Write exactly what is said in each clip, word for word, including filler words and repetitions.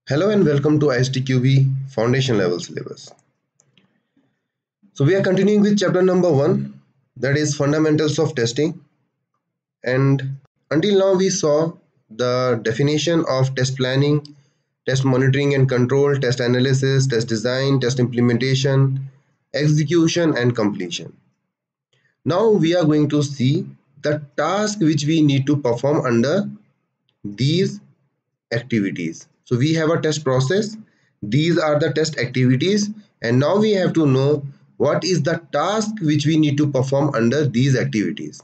Hello and welcome to I S T Q B Foundation Level Syllabus. So we are continuing with chapter number one, that is Fundamentals of Testing. And until now we saw the definition of test planning, test monitoring and control, test analysis, test design, test implementation, execution and completion. Now we are going to see the task which we need to perform under these activities. So we have a test process. These are the test activities, and now we have to know what is the task which we need to perform under these activities.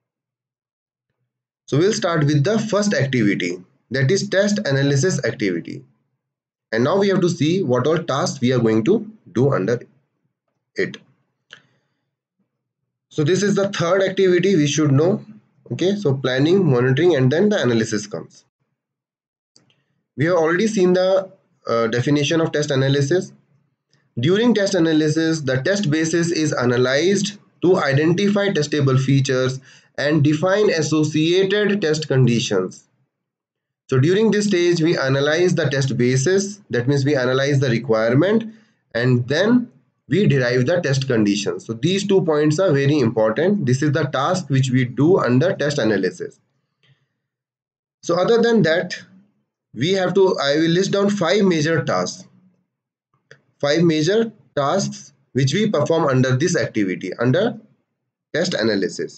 So we'll start with the first activity, that is test analysis activity. And now we have to see what all tasks we are going to do under it. So this is the third activity we should know. Okay, so planning, monitoring, and then the analysis comes. We have already seen the uh, definition of test analysis. During test analysis, the test basis is analyzed to identify testable features and define associated test conditions. So during this stage, we analyze the test basis, that means we analyze the requirement, and then we derive the test conditions. So these two points are very important. This is the task which we do under test analysis. So other than that, we have to, I will list down five major tasks. Five major tasks which we perform under this activity, under test analysis.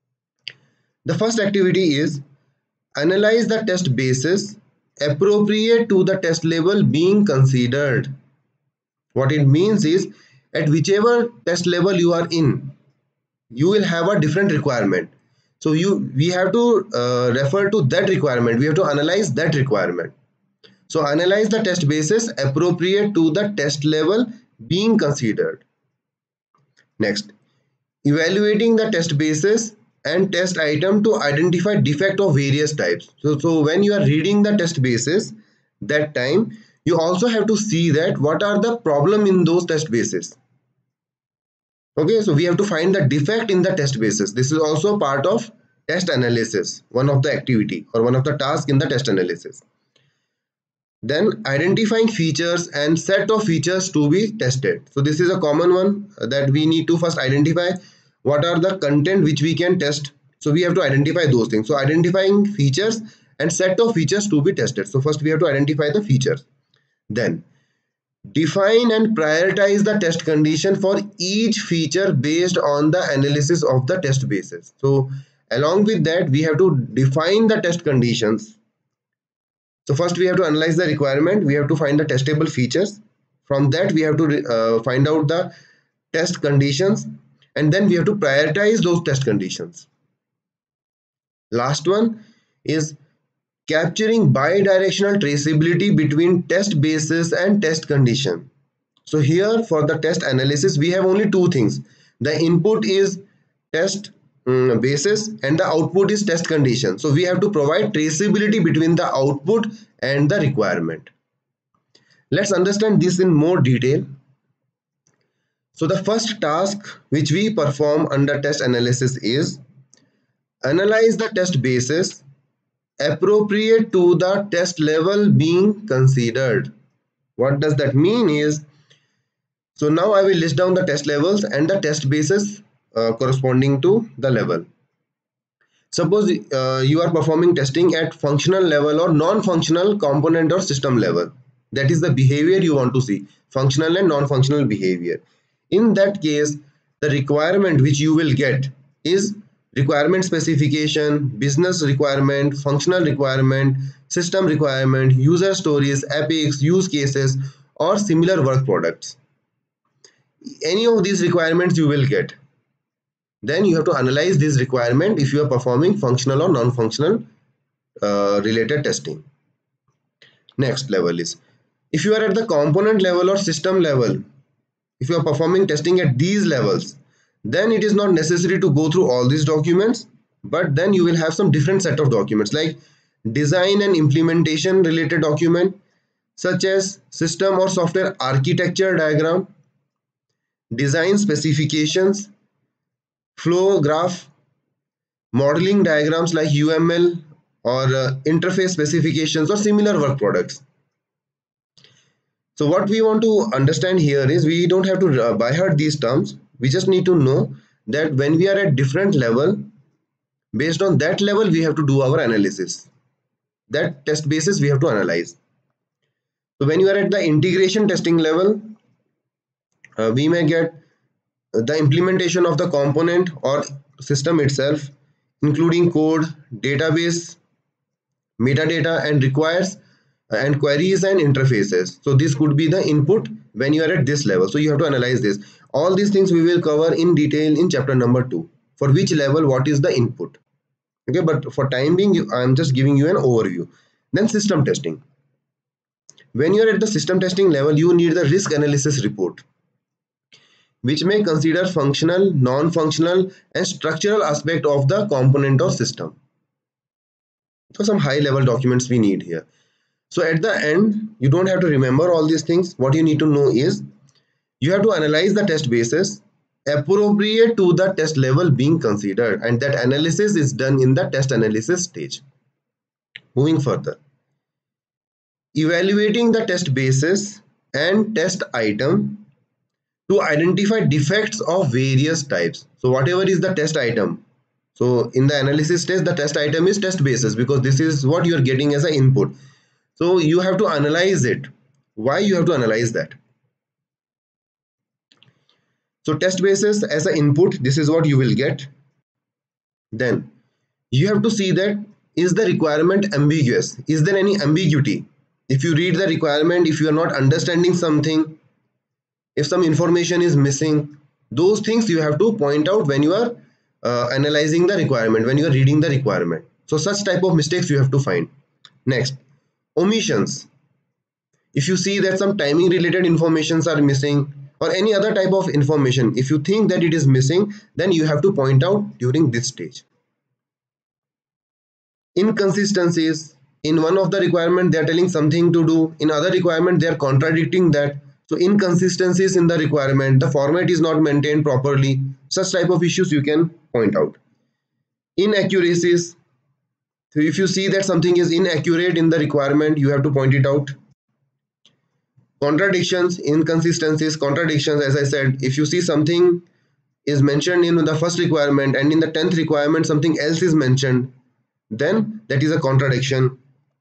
The first activity is analyze the test basis appropriate to the test level being considered. What it means is, at whichever test level you are in, you will have a different requirement. So you we have to uh, refer to that requirement. We have to analyze that requirement. So analyze the test basis appropriate to the test level being considered. Next, evaluating the test basis and test item to identify defect of various types. So, so when you are reading the test basis, that time you also have to see that what are the problem in those test bases. Okay, so we have to find the defect in the test basis. This is also part of test analysis, one of the activity or one of the tasks in the test analysis. Then identifying features and set of features to be tested. So this is a common one that we need to first identify what are the content which we can test. So we have to identify those things. So identifying features and set of features to be tested. So first we have to identify the features. Then define and prioritize the test condition for each feature based on the analysis of the test basis. So along with that, we have to define the test conditions. So first we have to analyze the requirement. We have to find the testable features. From that we have to uh, find out the test conditions, and then we have to prioritize those test conditions. Last one is capturing bidirectional traceability between test basis and test condition. So here for the test analysis, we have only two things. The input is test um, basis and the output is test condition. So we have to provide traceability between the output and the requirement. Let's understand this in more detail. So the first task which we perform under test analysis is analyze the test basis appropriate to the test level being considered. What does that mean is, so now I will list down the test levels and the test basis uh, corresponding to the level. Suppose uh, you are performing testing at functional level or non-functional component or system level. That is the behavior you want to see, functional and non-functional behavior. In that case, the requirement which you will get is requirement specification, business requirement, functional requirement, system requirement, user stories, epics, use cases, or similar work products. Any of these requirements you will get. Then you have to analyze this requirement if you are performing functional or non-functional uh, related testing. Next level is, if you are at the component level or system level, if you are performing testing at these levels, then it is not necessary to go through all these documents, but then you will have some different set of documents like design and implementation related document, such as system or software architecture diagram, design specifications, flow graph, modeling diagrams like U M L or uh, interface specifications or similar work products. So what we want to understand here is we don't have to uh, by heart these terms. We just need to know that when we are at different level, based on that level we have to do our analysis. That test basis we have to analyze. So when you are at the integration testing level, uh, we may get the implementation of the component or system itself, including code, database, metadata, and requires and queries and interfaces. So this could be the input when you are at this level. So you have to analyze this. All these things we will cover in detail in chapter number two. For which level, what is the input? Okay, but for time being, I am just giving you an overview. Then system testing. When you are at the system testing level, you need the risk analysis report, which may consider functional, non-functional, and structural aspect of the component or system. So some high level documents we need here. So at the end, you don't have to remember all these things. What you need to know is you have to analyze the test basis appropriate to the test level being considered, and that analysis is done in the test analysis stage. Moving further, evaluating the test basis and test item to identify defects of various types. So whatever is the test item, so in the analysis stage the test item is test basis, because this is what you are getting as an input. So you have to analyze it. Why you have to analyze that? So test basis as an input, this is what you will get. Then you have to see that is the requirement ambiguous? Is there any ambiguity? If you read the requirement, if you are not understanding something, if some information is missing, those things you have to point out when you are uh, analyzing the requirement, when you are reading the requirement. So such type of mistakes you have to find. Next, omissions. If you see that some timing related informations are missing, or any other type of information, if you think that it is missing, then you have to point out during this stage. Inconsistencies. In one of the requirement they are telling something to do, in other requirement they are contradicting that. So inconsistencies in the requirement, the format is not maintained properly. Such type of issues you can point out. Inaccuracies. So if you see that something is inaccurate in the requirement, you have to point it out. Contradictions, inconsistencies, contradictions, as I said, if you see something is mentioned in the first requirement and in the tenth requirement something else is mentioned, then that is a contradiction.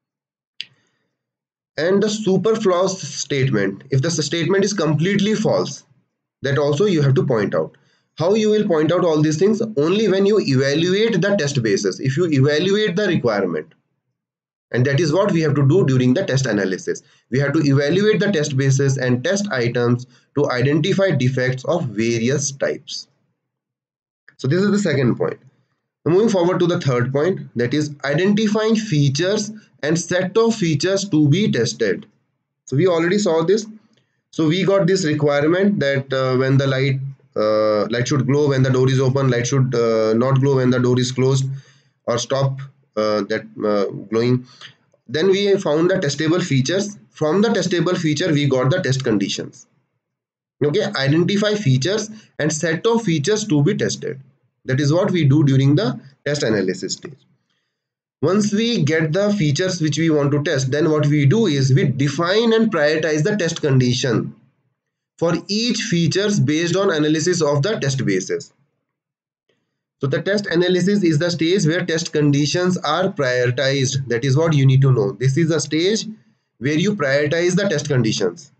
And the superfluous statement, if the statement is completely false, that also you have to point out. How you will point out all these things? Only when you evaluate the test basis. If you evaluate the requirement, and that is what we have to do during the test analysis. We have to evaluate the test basis and test items to identify defects of various types. So this is the second point. Now moving forward to the third point, that is identifying features and set of features to be tested. So we already saw this. So we got this requirement that uh, when the light uh, light should glow when the door is open, light should uh, not glow when the door is closed, or stop uh, that uh, glowing. Then we found the testable features. From the testable feature we got the test conditions. Okay, identify features and set of features to be tested. That is what we do during the test analysis stage. Once we get the features which we want to test, then what we do is we define and prioritize the test condition for each features based on analysis of the test basis. So the test analysis is the stage where test conditions are prioritized. That is what you need to know. This is a stage where you prioritize the test conditions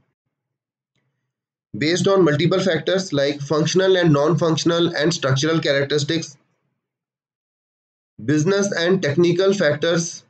based on multiple factors like functional and non-functional and structural characteristics, business and technical factors,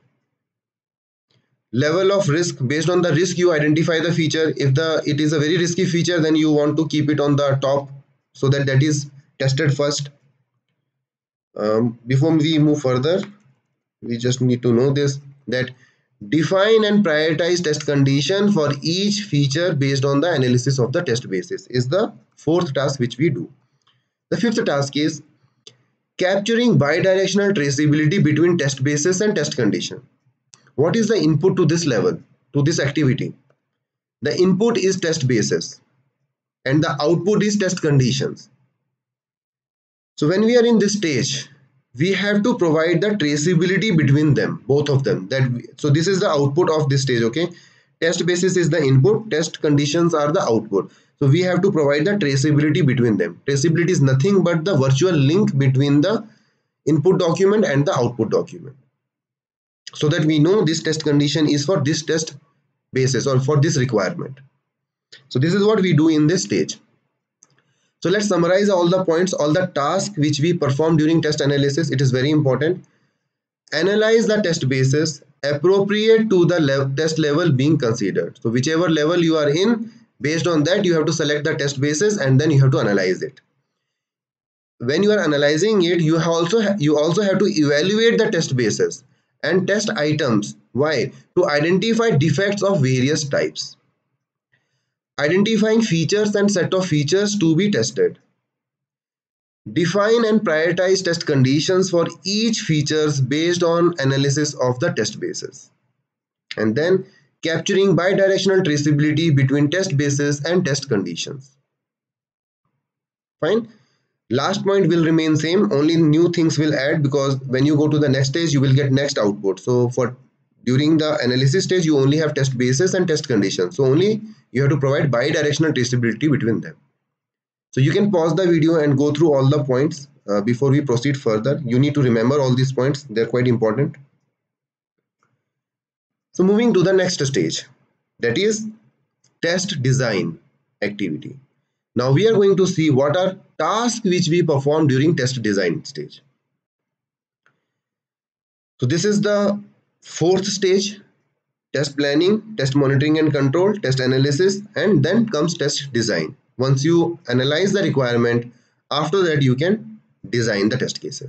level of risk. Based on the risk you identify the feature. If the it is a very risky feature, then you want to keep it on the top so that that is tested first. Um, before we move further, we just need to know this, that define and prioritize test condition for each feature based on the analysis of the test basis is the fourth task which we do. The fifth task is capturing bidirectional traceability between test basis and test condition. What is the input to this level, to this activity? The input is test basis and the output is test conditions. So when we are in this stage, we have to provide the traceability between them, both of them. That we, so this is the output of this stage. Okay, Test basis is the input, test conditions are the output. So we have to provide the traceability between them. Traceability is nothing but the virtual link between the input document and the output document, so that we know this test condition is for this test basis or for this requirement. So this is what we do in this stage. So let's summarize all the points, all the tasks which we perform during test analysis. It is very important. Analyze the test basis appropriate to the le test level being considered. So whichever level you are in, based on that you have to select the test basis and then you have to analyze it. When you are analyzing it, you have also you also have to evaluate the test basis and test items. Why? To identify defects of various types. Identifying features and set of features to be tested. Define and prioritize test conditions for each features based on analysis of the test basis. And then capturing bidirectional traceability between test basis and test conditions. Fine. Last point will remain same, only new things will add, because when you go to the next stage you will get next output. So for during the analysis stage you only have test basis and test conditions, so only you have to provide bidirectional traceability between them. So you can pause the video and go through all the points uh, before we proceed further. You need to remember all these points, they're quite important. So moving to the next stage, that is test design activity. Now we are going to see what are tasks which we perform during test design stage. So this is the fourth stage: test planning, test monitoring and control, test analysis, and then comes test design. Once you analyze the requirement, after that you can design the test cases.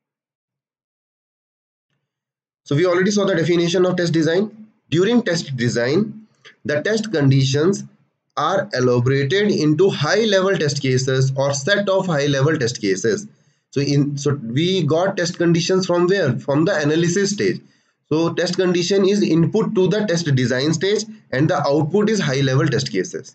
So we already saw the definition of test design. During test design, the test conditions are elaborated into high level test cases or set of high level test cases. So in so we got test conditions from where? From the analysis stage. So test condition is input to the test design stage and the output is high level test cases.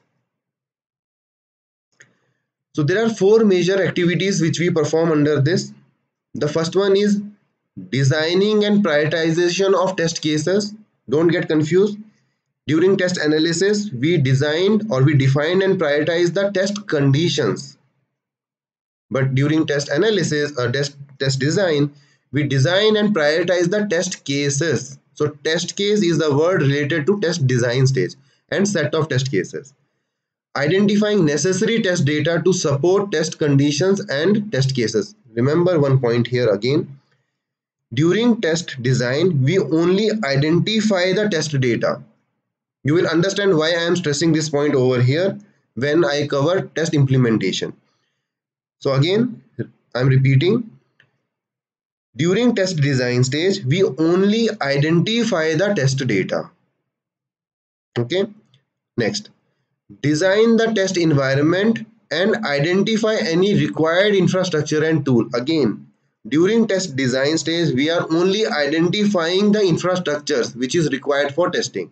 So there are four major activities which we perform under this. The first one is designing and prioritization of test cases. Don't get confused. During test analysis, we designed or we defined and prioritized the test conditions. But during test analysis or test, test design, we design and prioritize the test cases. So test case is the word related to test design stage and set of test cases. Identifying necessary test data to support test conditions and test cases. Remember one point here again. During test design, we only identify the test data. You will understand why I am stressing this point over here when I cover test implementation. So again, I am repeating. During test design stage, we only identify the test data. Okay. Next, design the test environment and identify any required infrastructure and tool. Again, during test design stage, we are only identifying the infrastructures which is required for testing.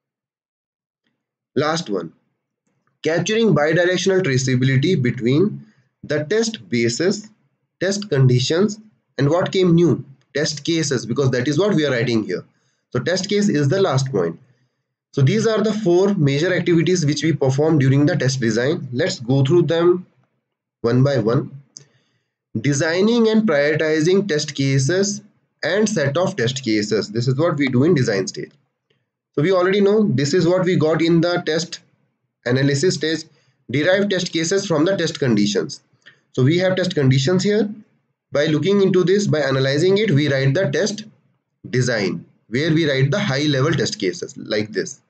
Last one, capturing bidirectional traceability between the test basis, test conditions, and what came new? Test cases, because that is what we are writing here. So test case is the last point. So these are the four major activities which we perform during the test design. Let's go through them one by one. Designing and prioritizing test cases and set of test cases. This is what we do in design stage. So we already know this is what we got in the test analysis stage. Derive test cases from the test conditions. So we have test conditions here. By looking into this, by analyzing it, we write the test design, where we write the high level test cases like this.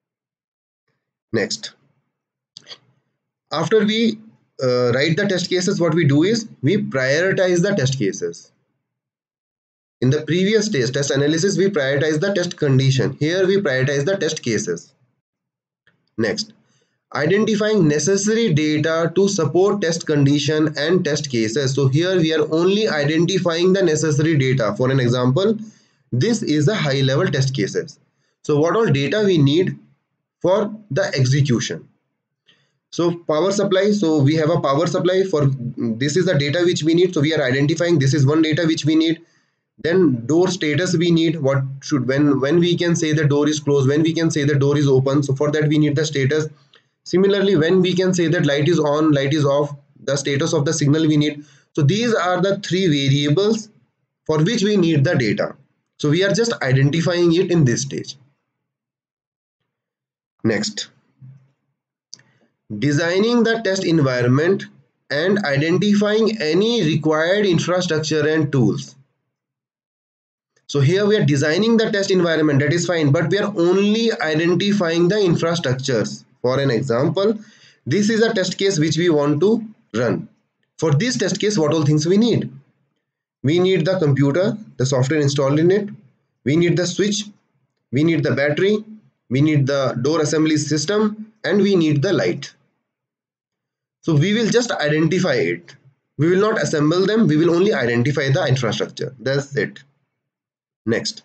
Next, after we uh, write the test cases, what we do is we prioritize the test cases. In the previous stage, test analysis, we prioritize the test condition. Here we prioritize the test cases. Next, identifying necessary data to support test condition and test cases. So here we are only identifying the necessary data. For an example, this is the high level test cases. So what all data we need for the execution? So power supply, so we have a power supply. For this is the data which we need, so we are identifying this is one data which we need. Then door status we need. What should, when when we can say the door is closed, when we can say the door is open. So for that we need the status. Similarly, when we can say that light is on, light is off, the status of the signal we need. So these are the three variables for which we need the data. So we are just identifying it in this stage. Next, designing the test environment and identifying any required infrastructure and tools. So here we are designing the test environment, that is fine, but we are only identifying the infrastructures. For an example, this is a test case which we want to run. For this test case, what all things we need? We need the computer, the software installed in it, we need the switch, we need the battery, we need the door assembly system, and we need the light. So we will just identify it. We will not assemble them, we will only identify the infrastructure. That's it. Next,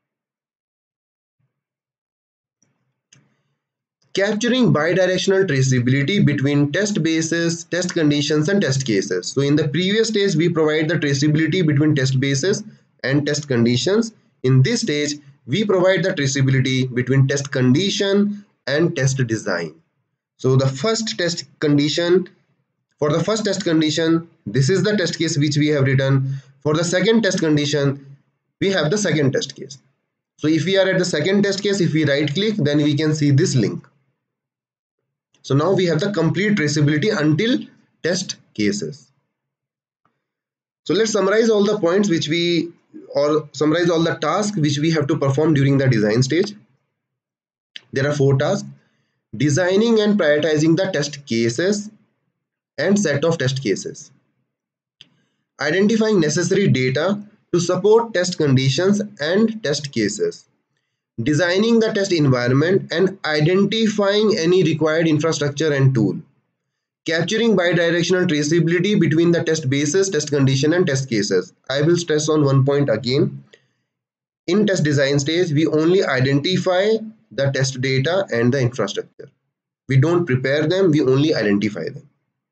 capturing bidirectional traceability between test bases, test conditions, and test cases. So in the previous stage, we provide the traceability between test bases and test conditions. In this stage, we provide the traceability between test condition and test design. So the first test condition, for the first test condition, this is the test case which we have written. For the second test condition, we have the second test case. So if we are at the second test case, if we right click, then we can see this link. So now we have the complete traceability until test cases. So let's summarize all the points which we, or summarize all the tasks which we have to perform during the design stage. There are four tasks: designing and prioritizing the test cases and set of test cases, identifying necessary data to support test conditions and test cases, designing the test environment and identifying any required infrastructure and tool, capturing bidirectional traceability between the test bases, test condition, and test cases. I will stress on one point again. In test design stage, we only identify the test data and the infrastructure. We don't prepare them, we only identify them.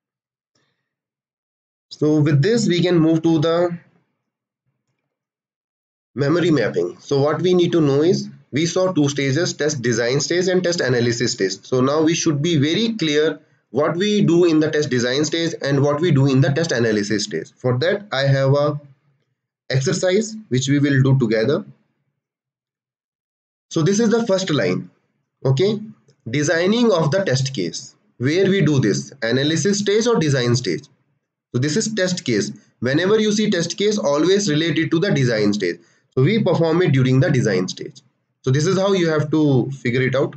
So with this, we can move to the memory mapping. So what we need to know is, we saw two stages, test design stage and test analysis stage. So now we should be very clear what we do in the test design stage and what we do in the test analysis stage. For that, I have a exercise which we will do together. So this is the first line, okay? Designing of the test case. Where we do this? Analysis stage or design stage? So this is test case. Whenever you see test case, always relate it to the design stage. So we perform it during the design stage. So this is how you have to figure it out.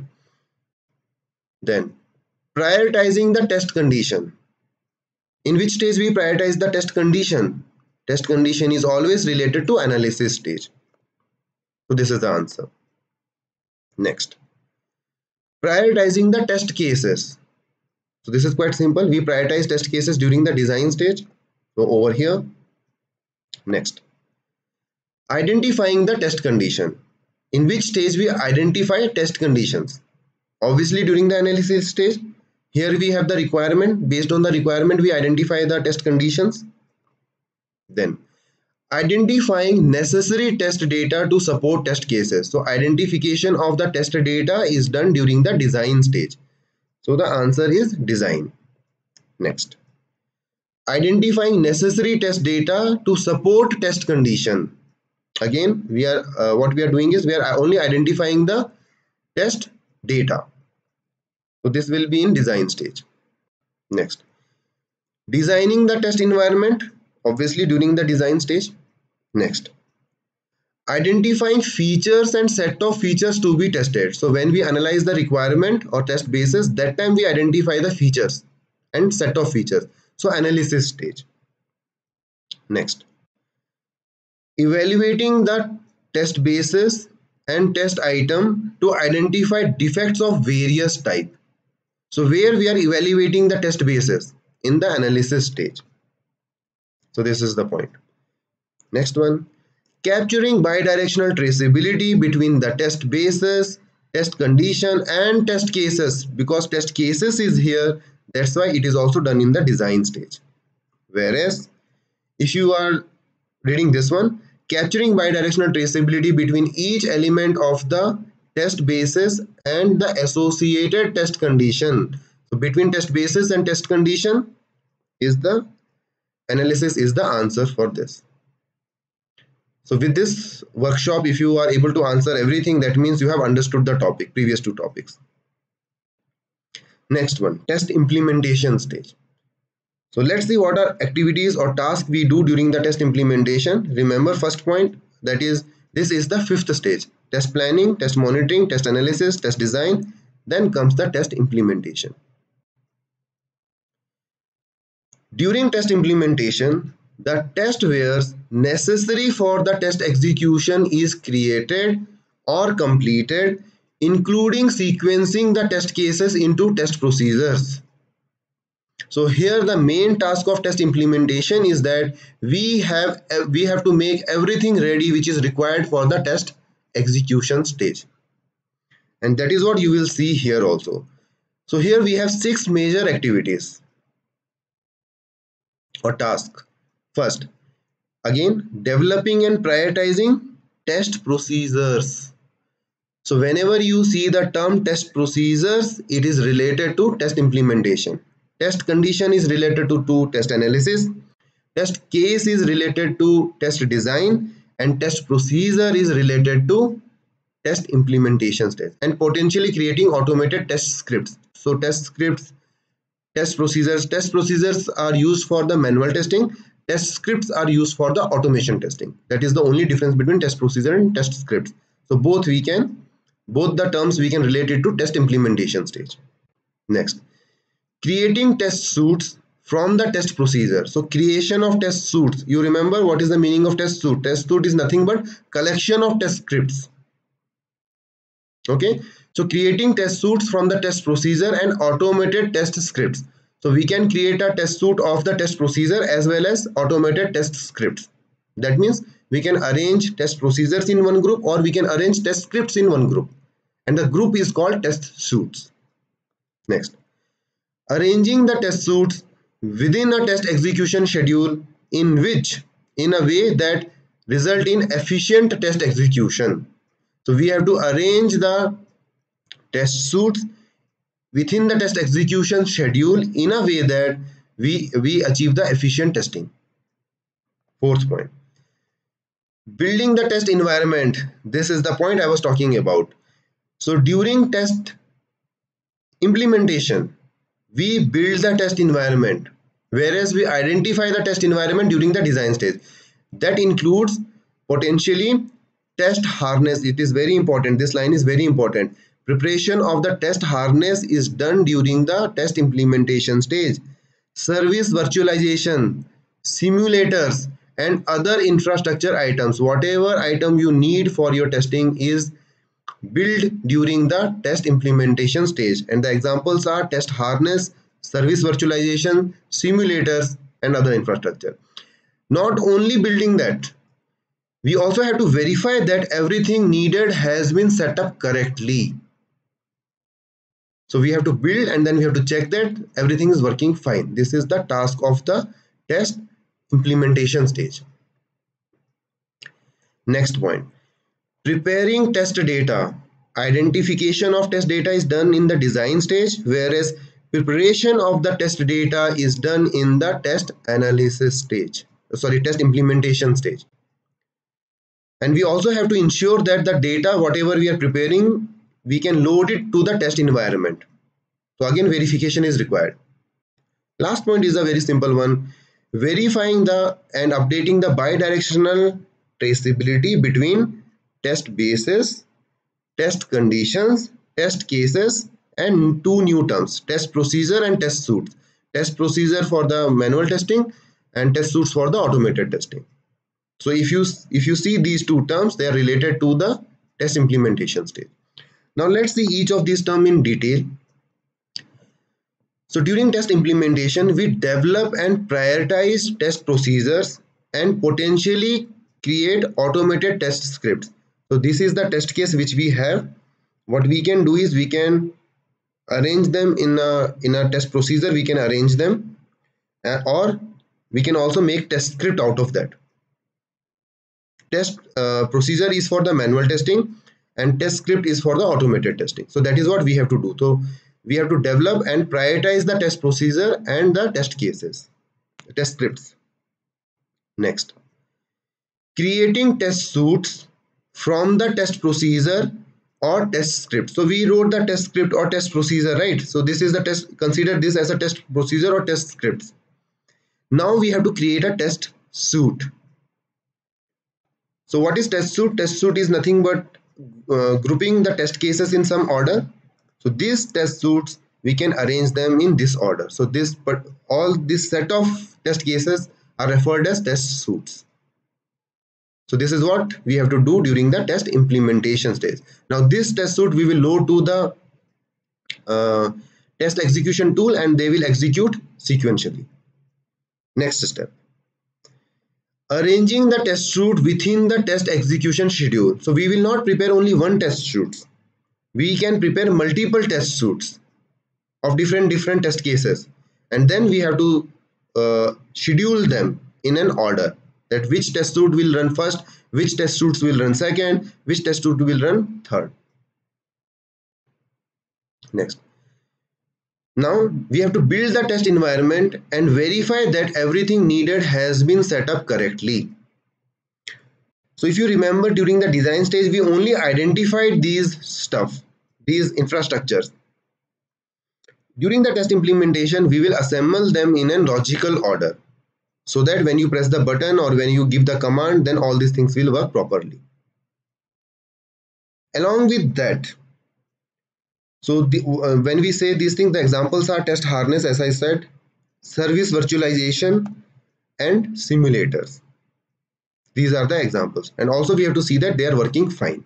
Then prioritizing the test condition. In which stage we prioritize the test condition? Test condition is always related to analysis stage. So this is the answer. Next, prioritizing the test cases. So this is quite simple. We prioritize test cases during the design stage. So over here. Next, identifying the test condition. In which stage we identify test conditions? Obviously during the analysis stage. Here we have the requirement. Based on the requirement, we identify the test conditions. Then identifying necessary test data to support test cases. So identification of the test data is done during the design stage. So the answer is design. Next, identifying necessary test data to support test condition. Again, we are uh, what we are doing is we are only identifying the test data. So this will be in design stage. Next, designing the test environment, obviously during the design stage. Next, identifying features and set of features to be tested. So when we analyze the requirement or test basis, that time we identify the features and set of features. So analysis stage. Next, evaluating the test basis and test item to identify defects of various type. So where we are evaluating the test basis? In the analysis stage. So this is the point. Next one, capturing bidirectional traceability between the test basis, test condition, and test cases. Because test cases is here, that's why it is also done in the design stage. Whereas if you are reading this one, capturing bidirectional traceability between each element of the test basis and the associated test condition. So between test basis and test condition is the analysis is the answer for this. So with this workshop, if you are able to answer everything, that means you have understood the topic, previous two topics. Next one, test implementation stage. So let's see what are activities or tasks we do during the test implementation. Remember, first point, that is, this is the fifth stage. Test planning, test monitoring, test analysis, test design. Then comes the test implementation. During test implementation, the test wares necessary for the test execution is created or completed, including sequencing the test cases into test procedures. So here the main task of test implementation is that we have we have to make everything ready which is required for the test execution stage. And that is what you will see here also. So here we have six major activities or tasks. First, again, developing and prioritizing test procedures. So whenever you see the term test procedures, it is related to test implementation. Test condition is related to, to test analysis. Test case is related to test design, and test procedure is related to test implementation stage, and potentially creating automated test scripts. So test scripts, test procedures, test procedures are used for the manual testing. Test scripts are used for the automation testing. That is the only difference between test procedure and test scripts. So both we can, both the terms we can relate it to test implementation stage. Next, creating test suites from the test procedure. So creation of test suites. You remember what is the meaning of test suite? Test suite is nothing but collection of test scripts. Okay, so creating test suites from the test procedure and automated test scripts. So we can create a test suite of the test procedure as well as automated test scripts. That means we can arrange test procedures in one group, or we can arrange test scripts in one group, and the group is called test suites. Next, arranging the test suites within a test execution schedule in which in a way that result in efficient test execution. So we have to arrange the test suites within the test execution schedule in a way that we, we achieve the efficient testing. Fourth point, building the test environment. This is the point I was talking about. So during test implementation, we build the test environment, whereas we identify the test environment during the design stage. That includes potentially test harness. It is very important. This line is very important. Preparation of the test harness is done during the test implementation stage. Service virtualization, simulators, and other infrastructure items, whatever item you need for your testing, is built during the test implementation stage. And the examples are test harness, service virtualization, simulators, and other infrastructure. Not only building that, we also have to verify that everything needed has been set up correctly. So we have to build and then we have to check that everything is working fine. This is the task of the test implementation stage. Next point, preparing test data. Identification of test data is done in the design stage, whereas preparation of the test data is done in the test analysis stage. Sorry, test implementation stage. And we also have to ensure that the data, whatever we are preparing, we can load it to the test environment. So again, verification is required. Last point is a very simple one, verifying the and updating the bidirectional traceability between test bases, test conditions, test cases, and two new terms, test procedure and test suites. Test procedure for the manual testing and test suites for the automated testing. So if you if you see these two terms, they are related to the test implementation stage. Now let's see each of these terms in detail. So during test implementation, we develop and prioritize test procedures and potentially create automated test scripts. So this is the test case which we have. What we can do is we can arrange them in a in a test procedure. We can arrange them, uh, or we can also make test script out of that. test uh, procedure is for the manual testing and test script is for the automated testing. So that is what we have to do. So we have to develop and prioritize the test procedure and the test cases, test scripts. Next, creating test suites from the test procedure or test script. So we wrote the test script or test procedure, right? So this is the test, consider this as a test procedure or test scripts. Now we have to create a test suite. So what is test suite? Test suite is nothing but uh, grouping the test cases in some order. So these test suites, we can arrange them in this order. So this, but all this set of test cases are referred as test suites. So this is what we have to do during the test implementation stage. Now this test suite we will load to the uh, test execution tool and they will execute sequentially. Next step, arranging the test suite within the test execution schedule. So we will not prepare only one test suite. We can prepare multiple test suites of different different test cases, and then we have to uh, schedule them in an order, that which test suite will run first, which test suites will run second, which test suite will run third. Next, now we have to build the test environment and verify that everything needed has been set up correctly. So if you remember, during the design stage we only identified these stuff, these infrastructures. During the test implementation we will assemble them in a logical order, so that when you press the button or when you give the command, then all these things will work properly. Along with that, so the, uh, when we say these things, the examples are test harness, as I said, service virtualization and simulators. These are the examples, and also we have to see that they are working fine.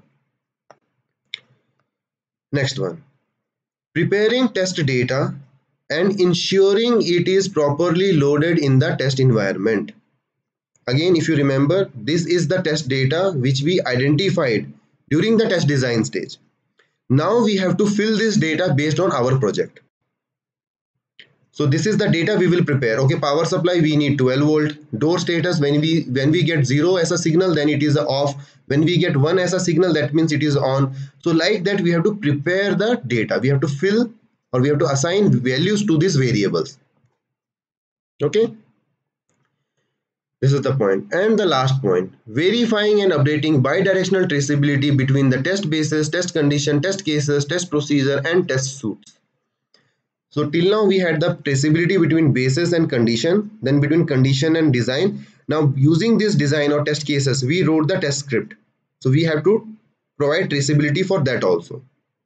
Next one, preparing test data and ensuring it is properly loaded in the test environment. Again, if you remember, this is the test data which we identified during the test design stage. Now we have to fill this data based on our project. So this is the data we will prepare. Okay, power supply we need twelve volt. Door status, when we when we get zero as a signal, then it is off. When we get one as a signal, that means it is on. So like that we have to prepare the data. We have to fill or we have to assign values to these variables. Okay, this is the point. And the last point, verifying and updating bidirectional traceability between the test bases, test condition, test cases, test procedure and test suites. So till now we had the traceability between basis and condition, then between condition and design. Now using this design or test cases, we wrote the test script. So we have to provide traceability for that also.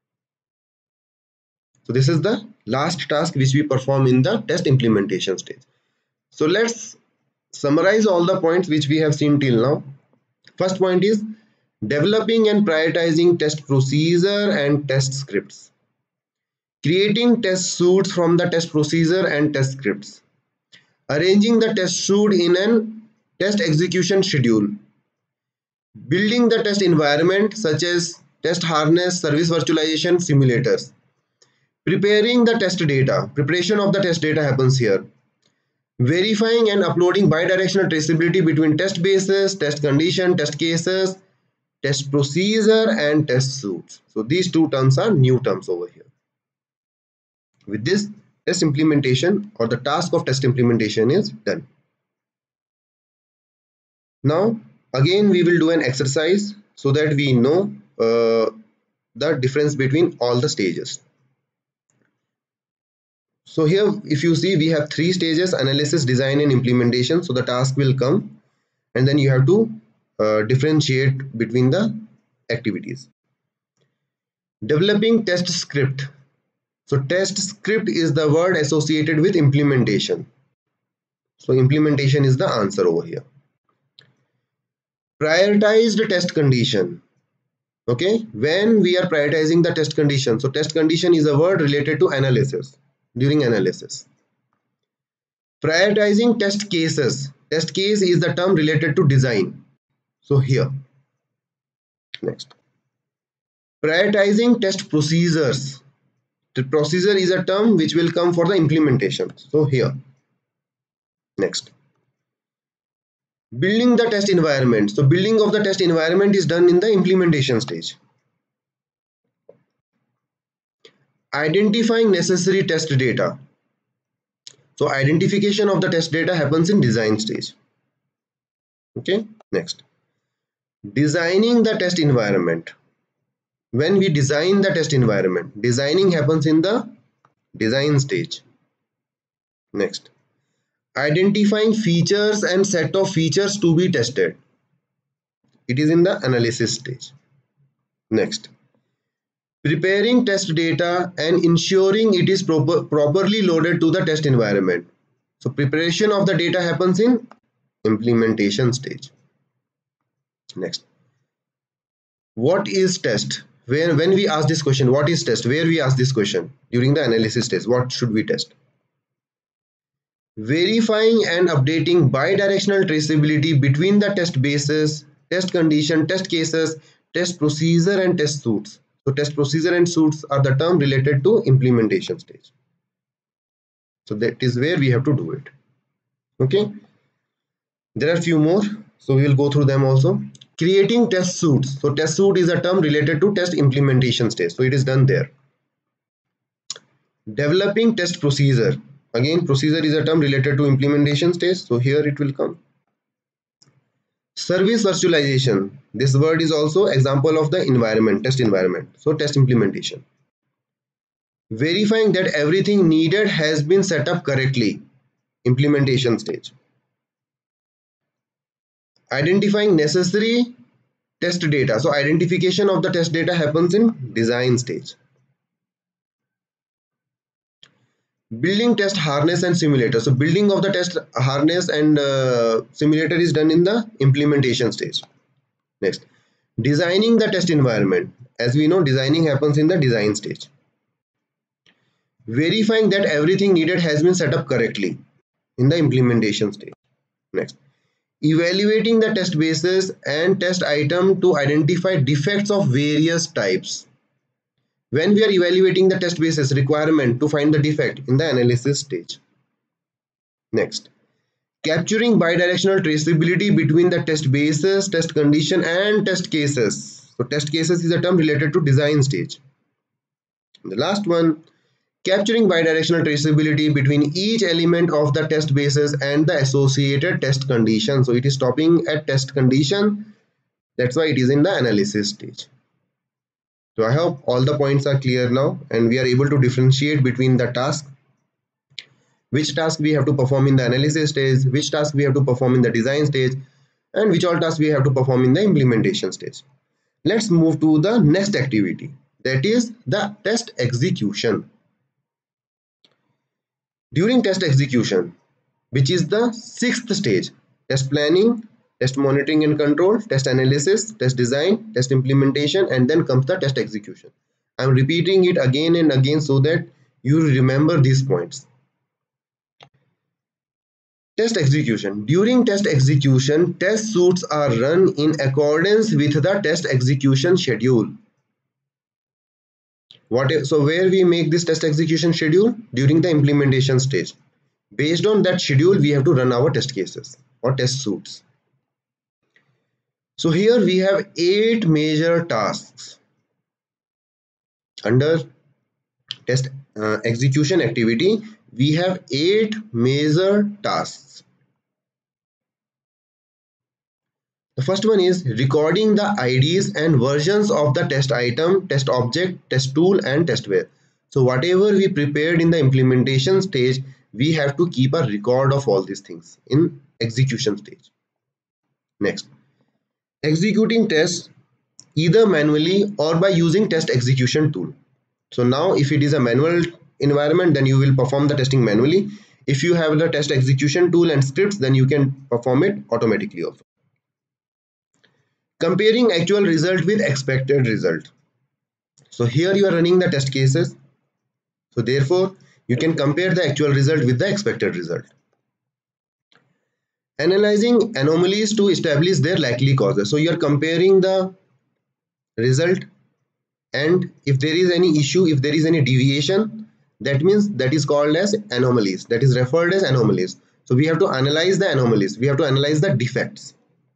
So this is the last task which we perform in the test implementation stage. So let's summarize all the points which we have seen till now. First point is developing and prioritizing test procedure and test scripts. Creating test suites from the test procedure and test scripts. Arranging the test suite in an test execution schedule. Building the test environment such as test harness, service virtualization, simulators. Preparing the test data. Preparation of the test data happens here. Verifying and uploading bidirectional traceability between test bases, test condition, test cases, test procedure and test suites. So these two terms are new terms over here. With this, test implementation or the task of test implementation is done. Now again we will do an exercise so that we know uh, the difference between all the stages. So here if you see, we have three stages: analysis, design and implementation. So the task will come and then you have to uh, differentiate between the activities. Developing test script. So test script is the word associated with implementation. So implementation is the answer over here. Prioritized test condition. Okay, when we are prioritizing the test condition. So test condition is a word related to analysis, during analysis. Prioritizing test cases. Test case is the term related to design. So here. Next. Prioritizing test procedures. The procedure is a term which will come for the implementation. So here. Next. Building the test environment. So building of the test environment is done in the implementation stage. Identifying necessary test data. So identification of the test data happens in design stage. Okay, next. Designing the test environment. When we design the test environment, designing happens in the design stage. Next. Identifying features and set of features to be tested. It is in the analysis stage. Next. Preparing test data and ensuring it is proper, properly loaded to the test environment. So preparation of the data happens in implementation stage. Next. What is test? When, when we ask this question, what is test? Where we ask this question? During the analysis stage, what should we test? Verifying and updating bidirectional traceability between the test bases, test condition, test cases, test procedure and test suites. So test procedure and suites are the term related to implementation stage. So that is where we have to do it. Okay. There are a few more. So we will go through them also. Creating test suites. So test suite is a term related to test implementation stage. So it is done there. Developing test procedure. Again, procedure is a term related to implementation stage. So here it will come. Service virtualization. This word is also example of the environment, test environment. So test implementation. Verifying that everything needed has been set up correctly. Implementation stage. Identifying necessary test data. So identification of the test data happens in design stage. Building test harness and simulator. So building of the test harness and uh, simulator is done in the implementation stage. Next, designing the test environment. As we know, designing happens in the design stage. Verifying that everything needed has been set up correctly in the implementation stage. Next, evaluating the test bases and test item to identify defects of various types. When we are evaluating the test basis requirement to find the defect in the analysis stage. Next, capturing bidirectional traceability between the test bases, test condition and test cases. So test cases is a term related to design stage. And the last one, capturing bidirectional traceability between each element of the test basis and the associated test condition. So it is stopping at test condition. That's why it is in the analysis stage. So I hope all the points are clear now and we are able to differentiate between the task, which task we have to perform in the analysis stage, which task we have to perform in the design stage, and which all tasks we have to perform in the implementation stage. Let's move to the next activity, that is the test execution. During test execution, which is the sixth stage, test planning, test monitoring and control, test analysis, test design, test implementation, and then comes the test execution. I'm repeating it again and again so that you remember these points. Test execution. During test execution, test suites are run in accordance with the test execution schedule. What if, so where we make this test execution schedule? During the implementation stage. Based on that schedule, we have to run our test cases or test suites. So here we have eight major tasks under test uh, execution activity. We have eight major tasks. The first one is recording the I Ds and versions of the test item, test object, test tool and testware. So whatever we prepared in the implementation stage, we have to keep a record of all these things in execution stage. Next, executing tests either manually or by using test execution tool. So now if it is a manual environment, then you will perform the testing manually. If you have the test execution tool and scripts, then you can perform it automatically also. Comparing actual result with expected result. So here you are running the test cases. So therefore, you can compare the actual result with the expected result. Analyzing anomalies to establish their likely causes. So you are comparing the result, and if there is any issue, if there is any deviation, that means that is called as anomalies. That is referred as anomalies. So we have to analyze the anomalies. We have to analyze the defects.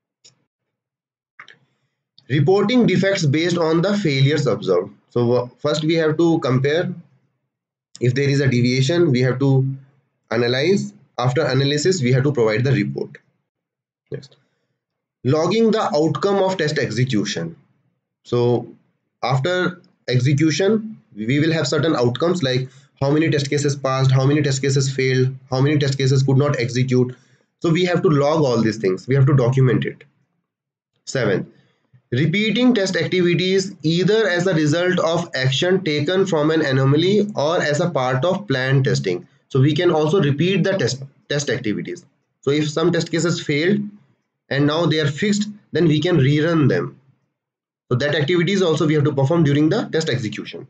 Reporting defects based on the failures observed. So first we have to compare. If there is a deviation, we have to analyze. After analysis, we have to provide the report. Next. Logging the outcome of test execution. So after execution, we will have certain outcomes like how many test cases passed, how many test cases failed, how many test cases could not execute. So we have to log all these things. We have to document it. Seven. Repeating test activities either as a result of action taken from an anomaly or as a part of planned testing. So we can also repeat the test, test activities. So if some test cases failed and now they are fixed, then we can rerun them. So that activities also we have to perform during the test execution.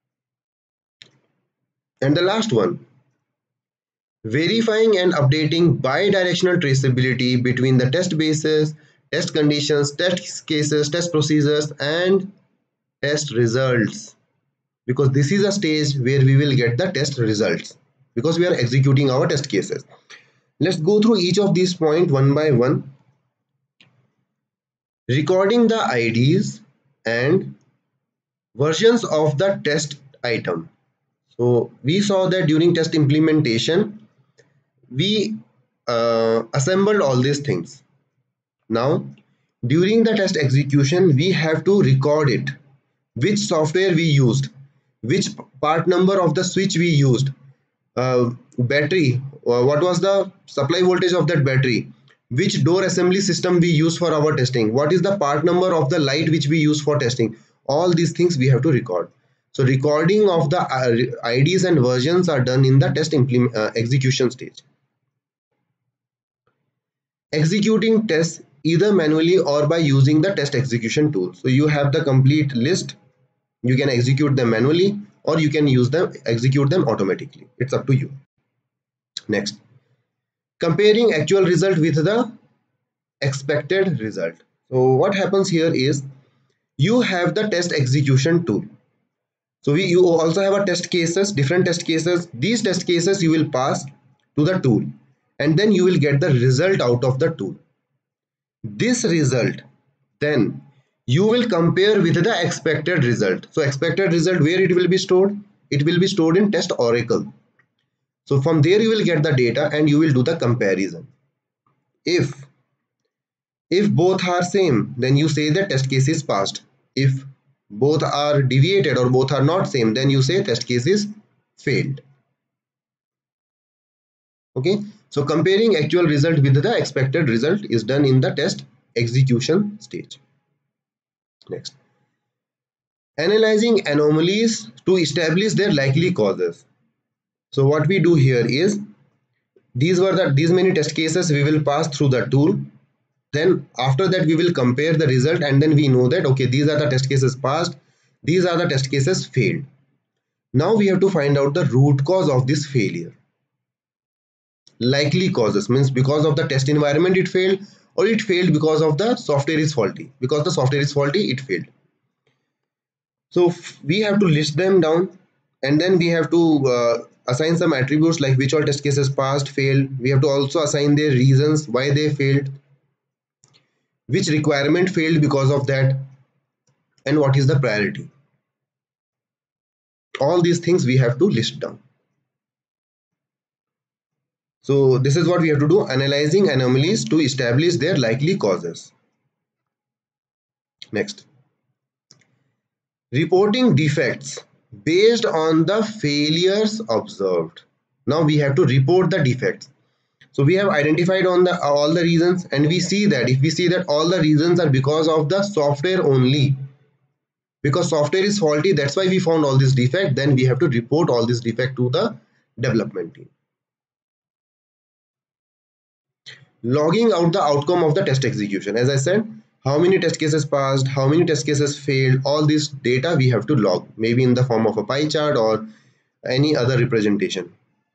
And the last one, verifying and updating bidirectional traceability between the test bases, test conditions, test cases, test procedures, and test results. Because this is a stage where we will get the test results because we are executing our test cases. Let's go through each of these points one by one. Recording the I Ds and versions of the test item. So we saw that during test implementation, we uh, assembled all these things. Now, during the test execution, we have to record it. Which software we used, which part number of the switch we used, uh, battery, uh, what was the supply voltage of that battery, which door assembly system we use for our testing, what is the part number of the light which we use for testing. All these things we have to record. So recording of the uh, I Ds and versions are done in the test implement, uh, execution stage. Executing tests either manually or by using the test execution tool. So you have the complete list. You can execute them manually or you can use them, execute them automatically. It's up to you. Next, comparing actual result with the expected result. So what happens here is you have the test execution tool. So we, you also have a test cases, different test cases. These test cases you will pass to the tool and then you will get the result out of the tool. This result then you will compare with the expected result. So expected result, where it will be stored? It will be stored in test oracle. So from there you will get the data and you will do the comparison. If if both are same, then you say the test case is passed. If both are deviated or both are not same, then you say test case is failed. Okay, so comparing actual result with the expected result is done in the test execution stage. Next, analyzing anomalies to establish their likely causes. So what we do here is, these were the these many test cases we will pass through the tool. Then after that we will compare the result and then we know that okay, these are the test cases passed, these are the test cases failed. Now we have to find out the root cause of this failure. Likely causes means because of the test environment it failed, or it failed because of the software is faulty. Because the software is faulty, it failed. So we have to list them down and then we have to uh, assign some attributes like which all test cases passed, failed. We have to also assign their reasons why they failed, which requirement failed because of that, and what is the priority. All these things we have to list down. So this is what we have to do, analyzing anomalies to establish their likely causes. Next, reporting defects based on the failures observed. Now we have to report the defects. So we have identified on the all the reasons, and we see that if we see that all the reasons are because of the software only, because software is faulty, that's why we found all this defect, then we have to report all this defect to the development team. Logging out the outcome of the test execution. As I said, how many test cases passed, how many test cases failed, all this data we have to log, maybe in the form of a pie chart or any other representation.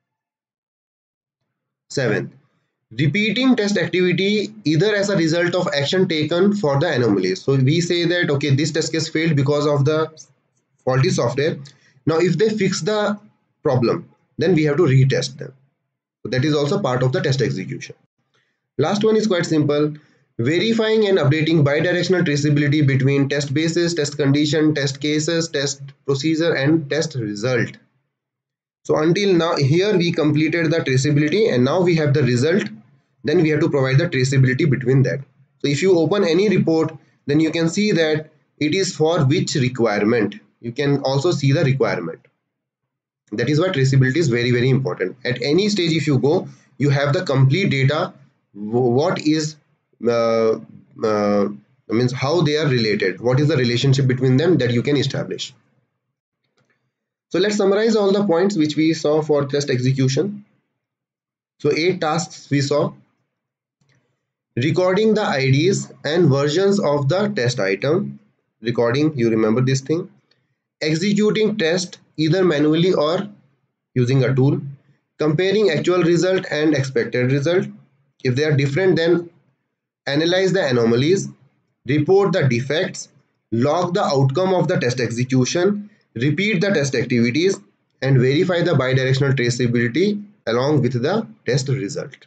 Seven, repeating test activity either as a result of action taken for the anomalies. So we say that okay, this test case failed because of the faulty software. Now if they fix the problem, then we have to retest them. So that is also part of the test execution. Last one is quite simple. Verifying and updating bidirectional traceability between test bases, test condition, test cases, test procedure, and test result. So until now, here we completed the traceability and now we have the result. Then we have to provide the traceability between that. So if you open any report, then you can see that it is for which requirement. You can also see the requirement. That is why traceability is very, very important. At any stage, if you go, you have the complete data. What is uh, uh, means how they are related. What is the relationship between them that you can establish. So let's summarize all the points which we saw for test execution. So eight tasks we saw. Recording the I Ds and versions of the test item. Recording, you remember this thing. Executing test either manually or using a tool. Comparing actual result and expected result. If they are different, then analyze the anomalies. Report the defects. Log the outcome of the test execution. Repeat the test activities and verify the bidirectional traceability along with the test result.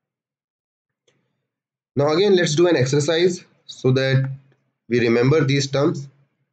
Now again, let's do an exercise so that we remember these terms.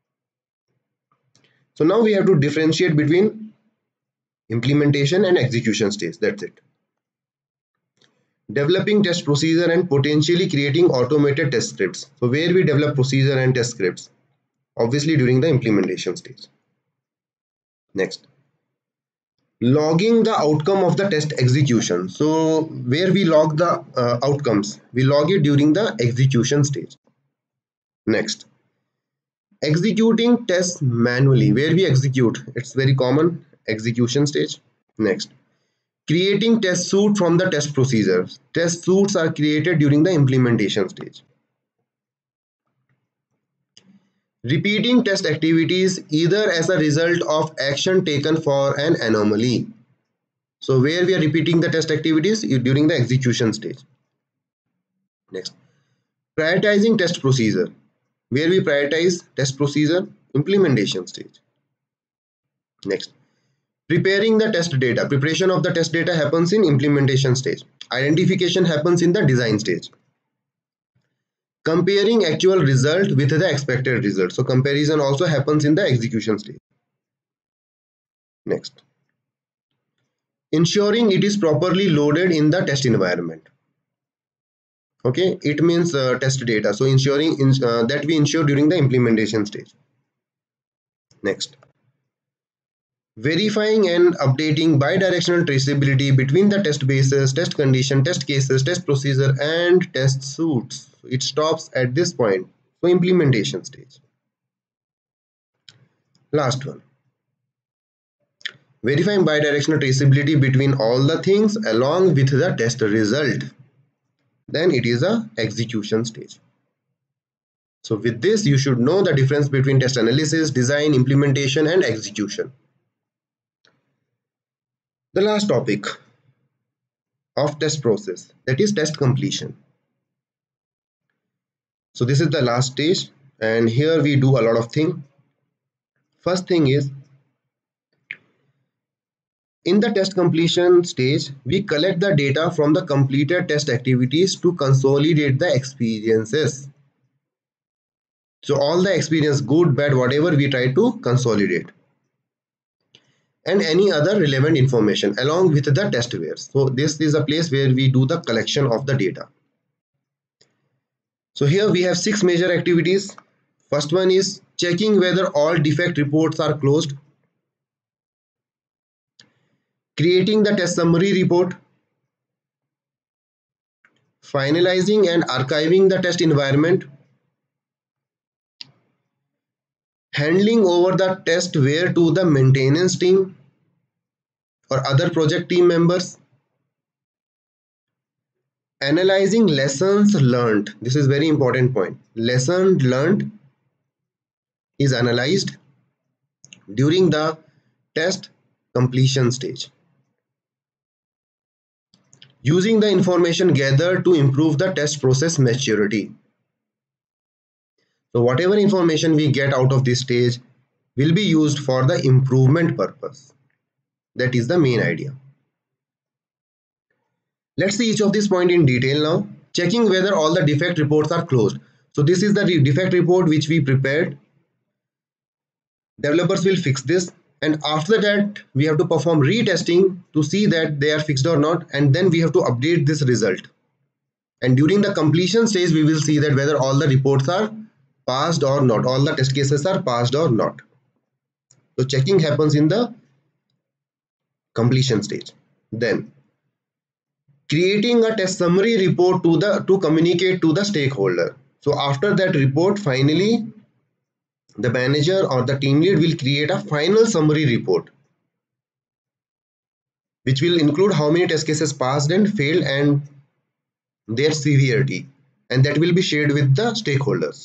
So now we have to differentiate between implementation and execution stage. That's it. Developing test procedure and potentially creating automated test scripts. So where we develop procedure and test scripts? Obviously during the implementation stage. Next. Logging the outcome of the test execution. So where we log the uh, outcomes, we log it during the execution stage. Next, executing tests manually. Where we execute, it's very common, execution stage. Next, creating test suite from the test procedures. Test suites are created during the implementation stage. Repeating test activities either as a result of action taken for an anomaly. So where we are repeating the test activities during the execution stage. Next, prioritizing test procedure. Where we prioritize test procedure, implementation stage. Next, preparing the test data. Preparation of the test data happens in implementation stage. Identification happens in the design stage. Comparing actual result with the expected result. So comparison also happens in the execution stage. Next, ensuring it is properly loaded in the test environment. Okay, it means uh, test data. So ensuring in, uh, that we ensure during the implementation stage. Next, verifying and updating bidirectional traceability between the test bases, test condition, test cases, test procedure, and test suites. It stops at this point. So implementation stage. Last one. Verifying bidirectional traceability between all the things along with the test result. Then it is a execution stage. So with this, you should know the difference between test analysis, design, implementation, and execution. The last topic of test process, that is test completion. So this is the last stage, and here we do a lot of things. First thing is, in the test completion stage, we collect the data from the completed test activities to consolidate the experiences. So all the experience, good, bad, whatever, we try to consolidate. And any other relevant information along with the test wares. So this is a place where we do the collection of the data. So here we have six major activities. First one is checking whether all defect reports are closed. Creating the test summary report. Finalizing and archiving the test environment. Handing over the test ware to the maintenance team or other project team members. Analyzing lessons learned. This is very important point. Lesson learned is analyzed during the test completion stage. Using the information gathered to improve the test process maturity. So whatever information we get out of this stage will be used for the improvement purpose. That is the main idea. Let's see each of these points in detail now. Checking whether all the defect reports are closed. So this is the defect report which we prepared. Developers will fix this, and after that we have to perform retesting to see that they are fixed or not, and then we have to update this result. And during the completion stage we will see that whether all the reports are passed or not, all the test cases are passed or not. So checking happens in the completion stage. Then creating a test summary report to the to communicate to the stakeholder. So after that report, finally the manager or the team lead will create a final summary report which will include how many test cases passed and failed and their severity, and that will be shared with the stakeholders.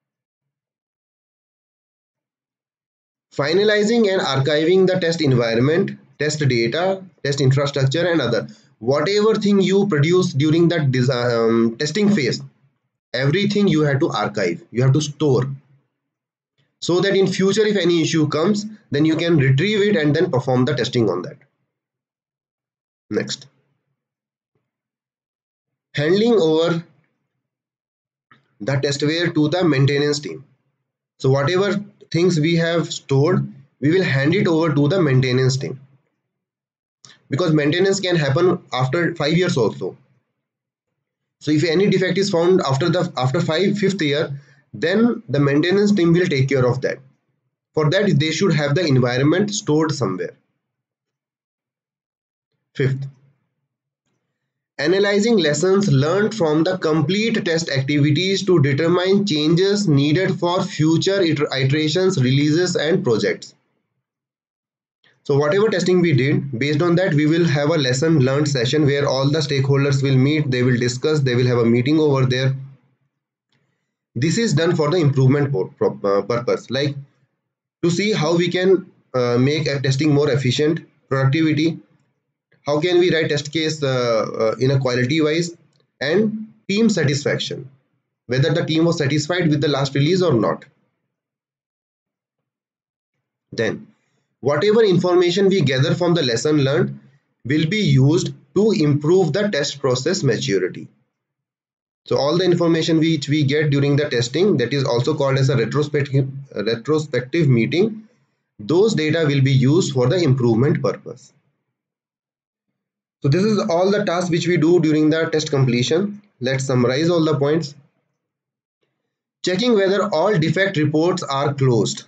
Finalizing and archiving the test environment, test data, test infrastructure and other. Whatever thing you produce during that um, testing phase, everything you have to archive, you have to store, so that in future if any issue comes, then you can retrieve it and then perform the testing on that. Next, handing over the testware to the maintenance team. So whatever things we have stored, we will hand it over to the maintenance team, because maintenance can happen after five years also. So if any defect is found after the after five fifth year, then the maintenance team will take care of that. For that they should have the environment stored somewhere. Fifth, analyzing lessons learned from the complete test activities to determine changes needed for future iterations, releases and projects. So whatever testing we did, based on that we will have a lesson learned session where all the stakeholders will meet, they will discuss, they will have a meeting over there. This is done for the improvement purpose, like to see how we can uh, make a testing more efficient, productivity, how can we write test case uh, uh, in a quality wise, and team satisfaction, whether the team was satisfied with the last release or not. Then whatever information we gather from the lesson learned will be used to improve the test process maturity. So all the information which we get during the testing, that is also called as a retrospective, a retrospective meeting, those data will be used for the improvement purpose. So this is all the tasks which we do during the test completion. Let's summarize all the points. Checking whether all defect reports are closed.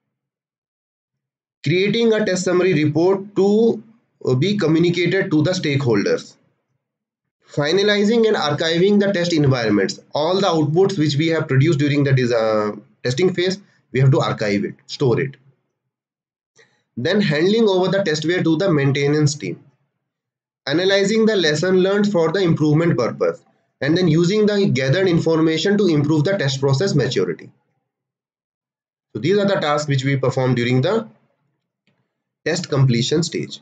Creating a test summary report to be communicated to the stakeholders. Finalizing and archiving the test environments. All the outputs which we have produced during the uh, testing phase, we have to archive it, store it. Then handing over the testware to the maintenance team. Analyzing the lesson learned for the improvement purpose, and then using the gathered information to improve the test process maturity. So these are the tasks which we perform during the test completion stage.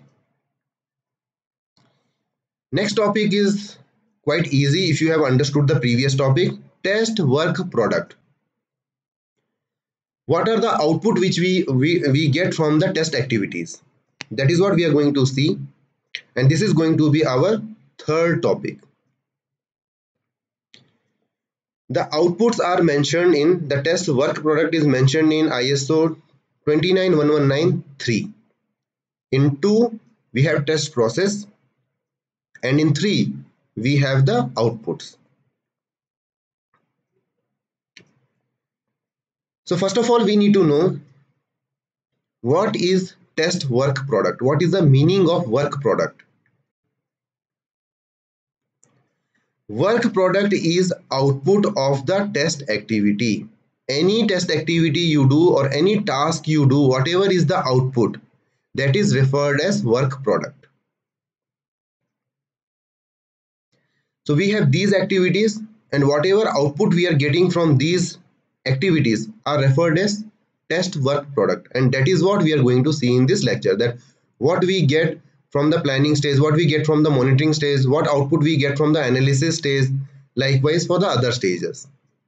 Next topic is quite easy if you have understood the previous topic, test work product. What are the output which we, we, we get from the test activities? That is what we are going to see, and this is going to be our third topic. The outputs are mentioned in the test work product is mentioned in I S O twenty-nine one one nine three. In two we have test process, and in three we have the outputs. So first of all we need to know what is test work product. What is the meaning of work product? Work product is output of the test activity. Any test activity you do or any task you do, whatever is the output, that is referred as work product. So we have these activities, and whatever output we are getting from these activities are referred as test work product, and that is what we are going to see in this lecture, that what we get from the planning stage, what we get from the monitoring stage, what output we get from the analysis stage, likewise for the other stages.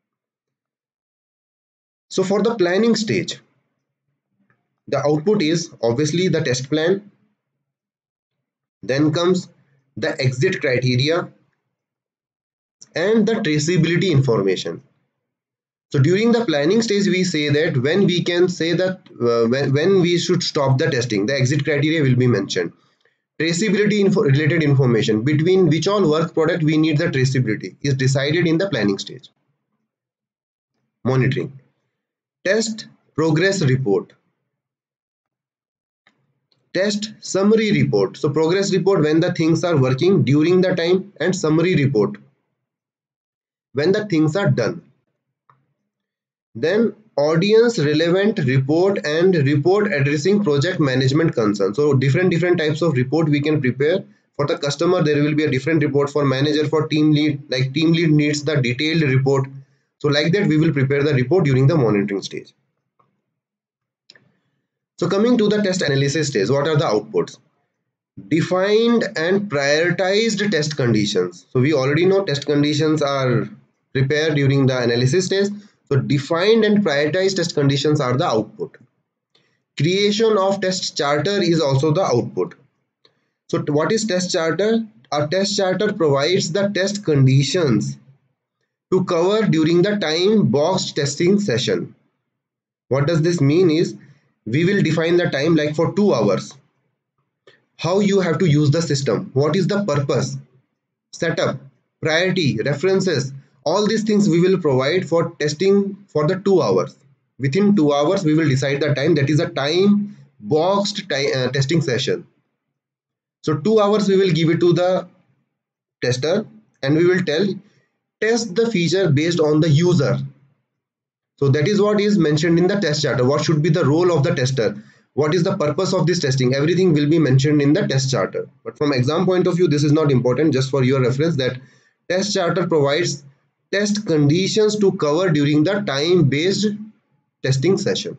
So for the planning stage, the output is obviously the test plan. Then comes the exit criteria, and the traceability information. So during the planning stage, we say that when we can say that uh, when, when we should stop the testing, the exit criteria will be mentioned. Traceability info related information, between which all work product we need the traceability, is decided in the planning stage. Monitoring. Test progress report. Test summary report. So progress report when the things are working during the time, and summary report when the things are done. Then audience relevant report and report addressing project management concerns. So different different types of report we can prepare. For the customer, there will be a different report. For manager, for team lead, like team lead needs the detailed report. So like that we will prepare the report during the monitoring stage. So coming to the test analysis stage, what are the outputs? Defined and prioritized test conditions. So we already know test conditions are prepared during the analysis stage. So defined and prioritized test conditions are the output. Creation of test charter is also the output. So what is test charter? A test charter provides the test conditions to cover during the time boxed testing session. What does this mean is, we will define the time like for two hours. How you have to use the system, what is the purpose, setup, priority, references, all these things we will provide for testing for the two hours. Within two hours we will decide the time, that is a time boxed time, uh, testing session. So two hours we will give it to the tester, and we will tell test the feature based on the user. So that is what is mentioned in the test charter. What should be the role of the tester? What is the purpose of this testing? Everything will be mentioned in the test charter. But from exam point of view, this is not important, just for your reference, that test charter provides test conditions to cover during the time based testing session.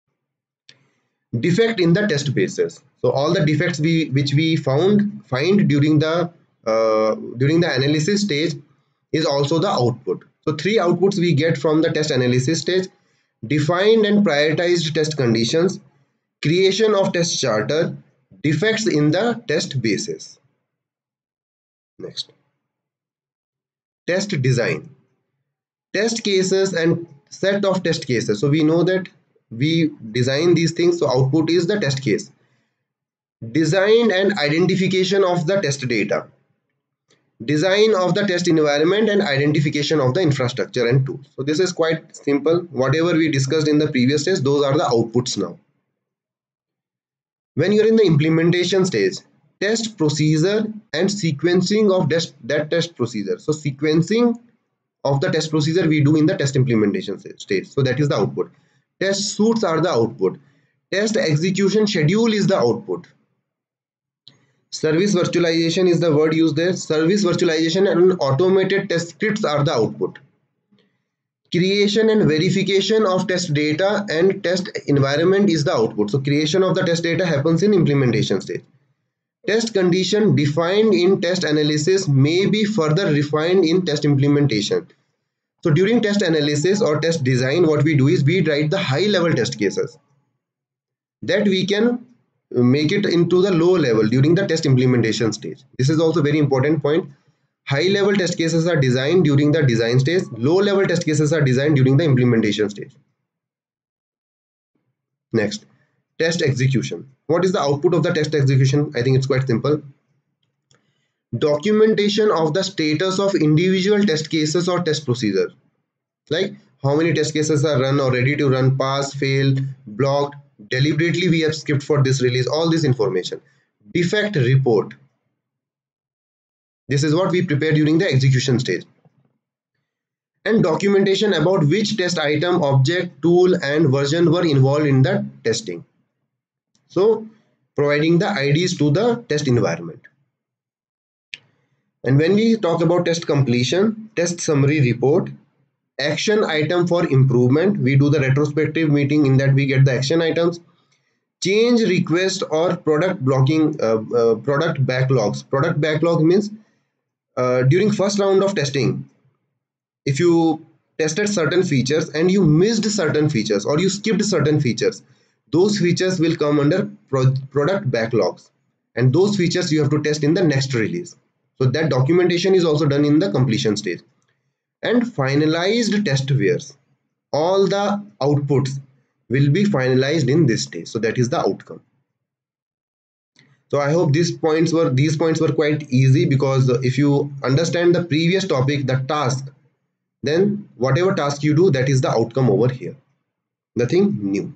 Defect in the test basis. So all the defects we which we found find during the uh, during the analysis stage is also the output. So three outputs we get from the test analysis stage: defined and prioritized test conditions, creation of test charter, defects in the test basis. Next, test design. Test cases and set of test cases. So we know that we design these things, so output is the test case. Design and identification of the test data, design of the test environment, and identification of the infrastructure and tools. So this is quite simple. Whatever we discussed in the previous stage, those are the outputs now. When you're in the implementation stage, test procedure and sequencing of test, that test procedure. So sequencing of the test procedure we do in the test implementation stage. So that is the output. Test suites are the output. Test execution schedule is the output. Service virtualization is the word used there. Service virtualization and automated test scripts are the output. Creation and verification of test data and test environment is the output. So creation of the test data happens in implementation stage. Test condition defined in test analysis may be further refined in test implementation. So during test analysis or test design, what we do is we write the high level test cases that we can make it into the low level during the test implementation stage. This is also very important point. High level test cases are designed during the design stage. Low level test cases are designed during the implementation stage. Next, test execution. What is the output of the test execution? I think it's quite simple. Documentation of the status of individual test cases or test procedure, like how many test cases are run or ready to run, pass, fail, blocked, deliberately we have skipped for this release, all this information. Defect report. This is what we prepare during the execution stage. And documentation about which test item, object, tool, and version were involved in the testing. So providing the I Ds to the test environment. And when we talk about test completion, test summary report, action item for improvement, we do the retrospective meeting, in that we get the action items. Change request or product blocking, uh, uh, product backlogs. Product backlog means uh, during first round of testing, if you tested certain features and you missed certain features or you skipped certain features, those features will come under pro product backlogs. and those features you have to test in the next release. So that documentation is also done in the completion stage. And finalized test wears, all the outputs will be finalized in this stage. So that is the outcome. So I hope these points were these points were quite easy, because if you understand the previous topic, the task, then whatever task you do, that is the outcome over here. Nothing new.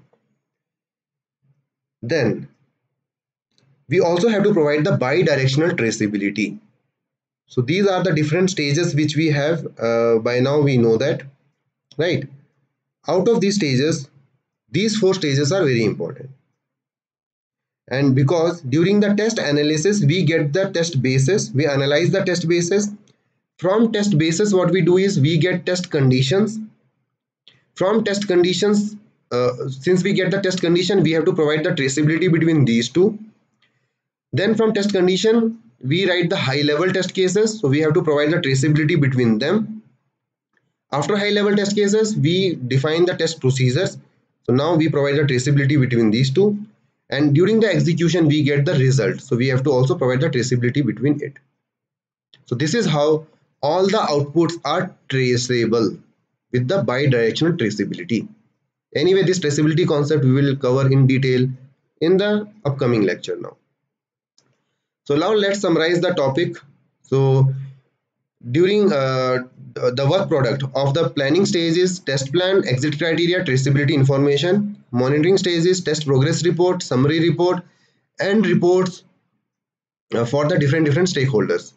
Then we also have to provide the bi-directional traceability. So these are the different stages which we have. Uh, by now we know that, right? Out of these stages, these four stages are very important. And because during the test analysis, we get the test basis, we analyze the test basis. From test basis, what we do is we get test conditions. From test conditions, uh, since we get the test condition, we have to provide the traceability between these two. Then from test condition, we write the high level test cases. So we have to provide the traceability between them. After high level test cases, we define the test procedures. So now we provide the traceability between these two. And during the execution, we get the result. So we have to also provide the traceability between it. So this is how all the outputs are traceable with the bi-directional traceability. Anyway, this traceability concept we will cover in detail in the upcoming lecture now. So now let's summarize the topic. So during uh, the work product of the planning stage is test plan, exit criteria, traceability information. Monitoring stage is test progress report, summary report, and reports uh, for the different different stakeholders.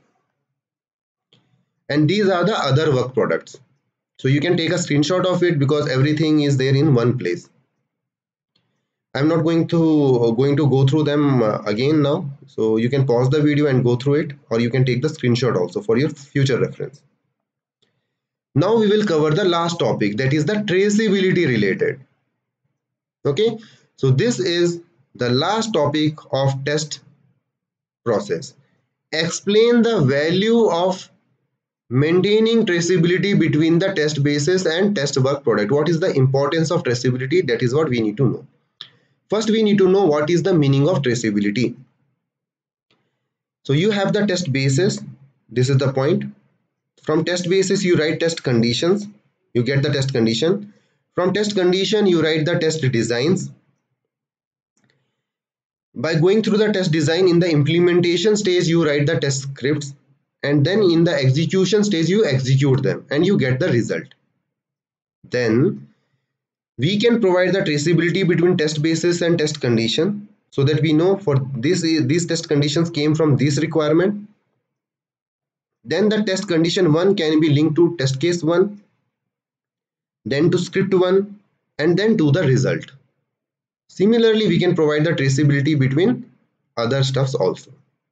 And these are the other work products. So you can take a screenshot of it, because everything is there in one place. I'm not going to going to go through them uh, again now. So you can pause the video and go through it, or you can take the screenshot also for your future reference. Now we will cover the last topic, that is the traceability related. Okay, so this is the last topic of test process. Explain the value of maintaining traceability between the test basis and test work product. What is the importance of traceability? That is what we need to know. First, we need to know what is the meaning of traceability. So you have the test basis. This is the point. From test basis, you write test conditions. You get the test condition. From test condition, you write the test designs. By going through the test design, in the implementation stage, you write the test scripts. And then in the execution stage, you execute them and you get the result. Then we can provide the traceability between test basis and test condition, so that we know for this these test conditions came from this requirement. Then the test condition one can be linked to test case one, then to script one, and then to the result. Similarly, we can provide the traceability between other stuffs also.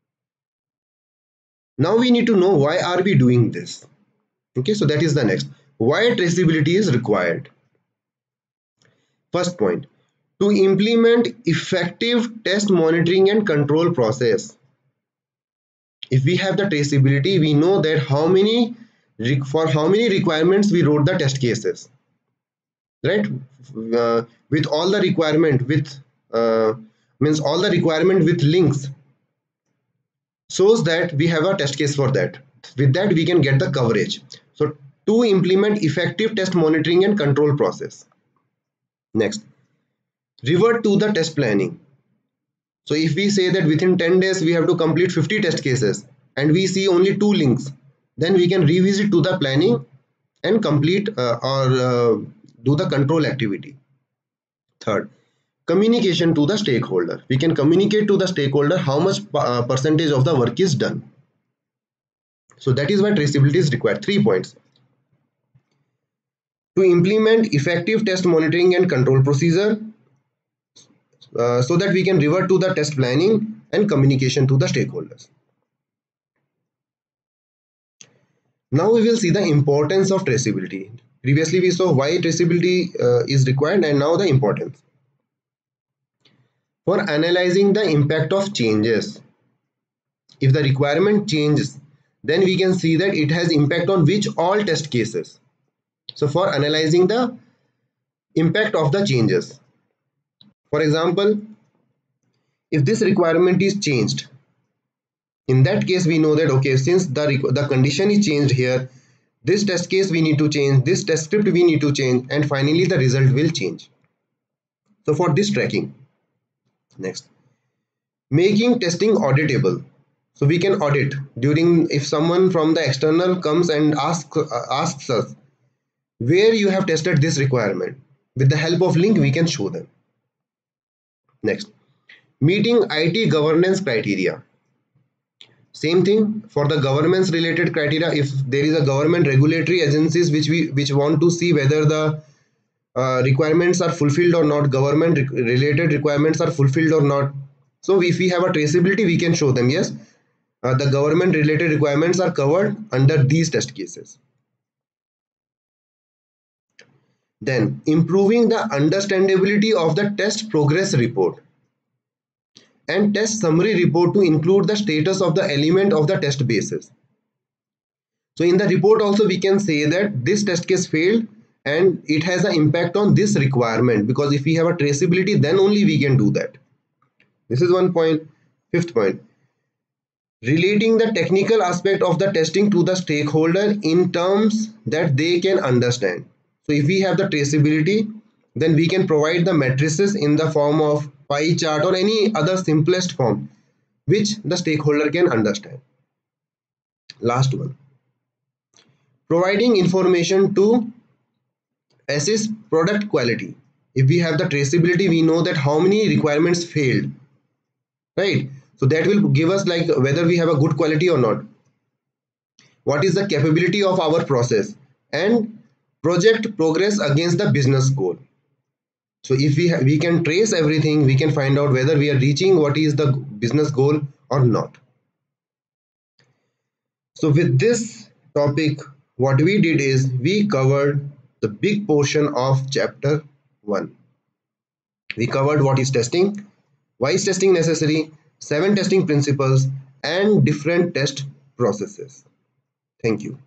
Now we need to know why are we doing this. Okay, so that is the next. Why traceability is required. First point, to implement effective test monitoring and control process. If we have the traceability, we know that how many for how many requirements we wrote the test cases, right? Uh, with all the requirement with uh, means all the requirement with links shows that we have a test case for that. With that, we can get the coverage. So to implement effective test monitoring and control process. Next, revert to the test planning. So if we say that within ten days we have to complete fifty test cases and we see only two links, then we can revisit to the planning and complete uh, or uh, do the control activity. Third, communication to the stakeholder. We can communicate to the stakeholder how much uh, percentage of the work is done. So that is why traceability is required. Three points. To implement effective test monitoring and control procedure, uh, so that we can revert to the test planning and communication to the stakeholders. Now we will see the importance of traceability. Previously we saw why traceability uh, is required, and now the importance. For analyzing the impact of changes, if the requirement changes, then we can see that it has impact on which all test cases. So for analyzing the impact of the changes, for example, if this requirement is changed, In that case, we know that, okay, since the, the condition is changed here, this test case we need to change, this test script we need to change, and finally the result will change. So for this tracking, next, making testing auditable. So we can audit during, if someone from the external comes and asks, uh, asks us where you have tested this requirement. With the help of link, we can show them. Next, meeting I T governance criteria. Same thing for the governance related criteria. If there is a government regulatory agencies which we which want to see whether the uh, requirements are fulfilled or not, government re related requirements are fulfilled or not. So if we have a traceability, we can show them, yes, uh, the government related requirements are covered under these test cases. Then improving the understandability of the test progress report and test summary report to include the status of the element of the test basis. So in the report also we can say that this test case failed and it has an impact on this requirement, because if we have a traceability, then only we can do that. This is one point. Fifth point, relating the technical aspect of the testing to the stakeholder in terms that they can understand. So if we have the traceability, then we can provide the matrices in the form of pie chart or any other simplest form which the stakeholder can understand. Last one, providing information to assess product quality. If we have the traceability, we know that how many requirements failed, right? So that will give us like whether we have a good quality or not, what is the capability of our process, and project progress against the business goal. So if we we can trace everything, we can find out whether we are reaching what is the business goal or not. So with this topic, what we did is we covered the big portion of chapter one. We covered what is testing, why is testing necessary, seven testing principles, and different test processes. Thank you.